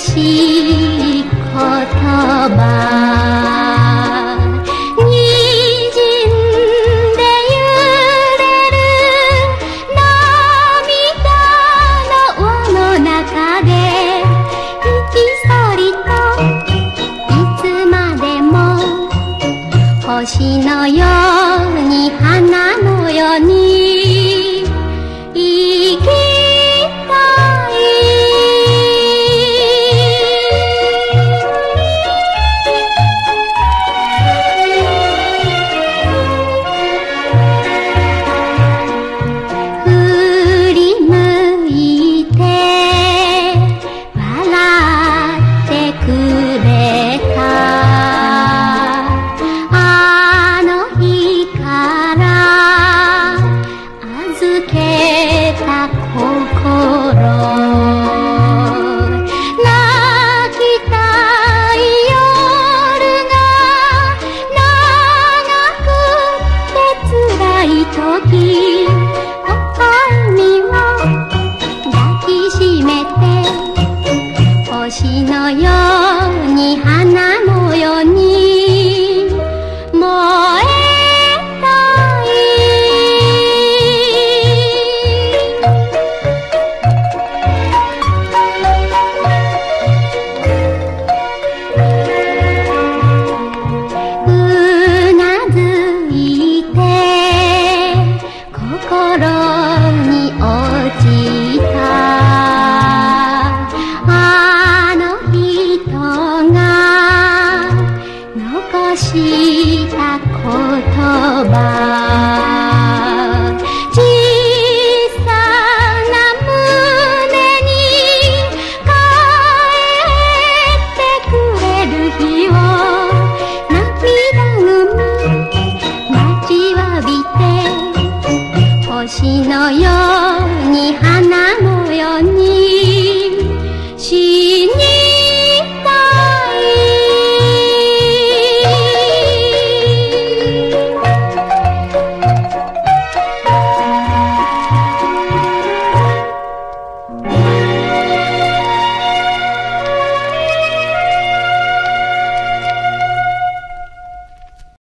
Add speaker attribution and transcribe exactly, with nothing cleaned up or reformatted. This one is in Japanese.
Speaker 1: しい言葉星のように花のように生きたい振り向いて笑ってくれた心泣きたい夜が長くて辛い時微笑みを抱きしめて星のように花のように燃え心に落ちたあの人が残した言葉